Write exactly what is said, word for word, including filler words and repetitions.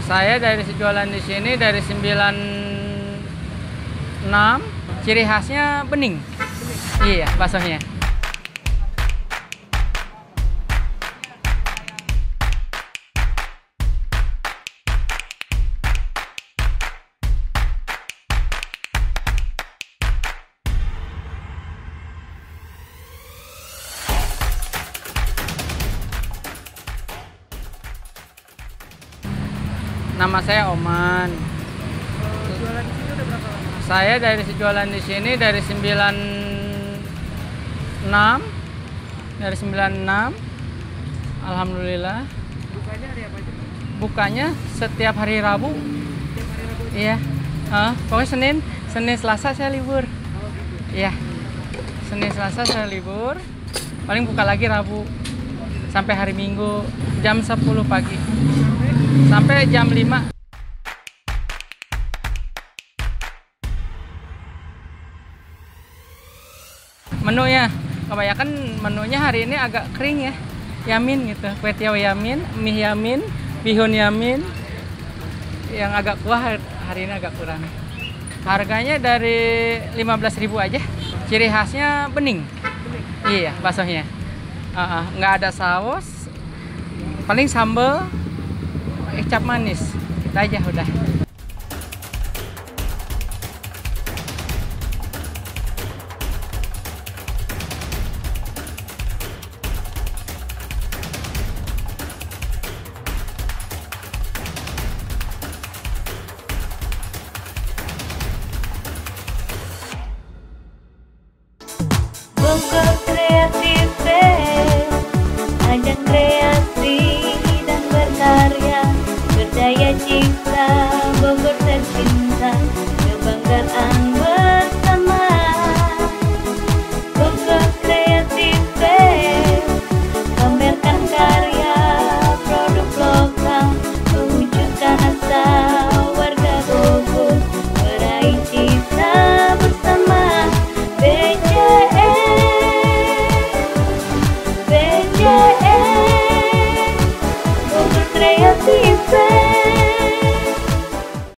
Saya dari jualan di sini dari sembilan enam, ciri khasnya bening. Iya, baksonya. Nama saya Oman. Jualan di sini udah berapa lama? Saya dari jualan di sini dari sembilan enam, dari sembilan enam. Alhamdulillah. Bukanya hari apa aja? Bukanya setiap hari Rabu. Setiap hari Rabu. Iya. Uh, pokoknya Senin, Senin Selasa saya libur. Oh gitu. Iya. Senin Selasa saya libur. Paling buka lagi Rabu sampai hari Minggu jam sepuluh pagi. Sampai jam lima. Menunya, kebanyakan menunya hari ini agak kering ya. Yamin gitu, kue tiaw yamin, mie yamin, bihun yamin. Yang agak kuah hari ini agak kurang. Harganya dari lima belas ribu aja. Ciri khasnya bening. Bening. Iya, baksonya. Uh, uh, nggak ada saus, paling sambal, kecap manis, kita aja udah. Bogor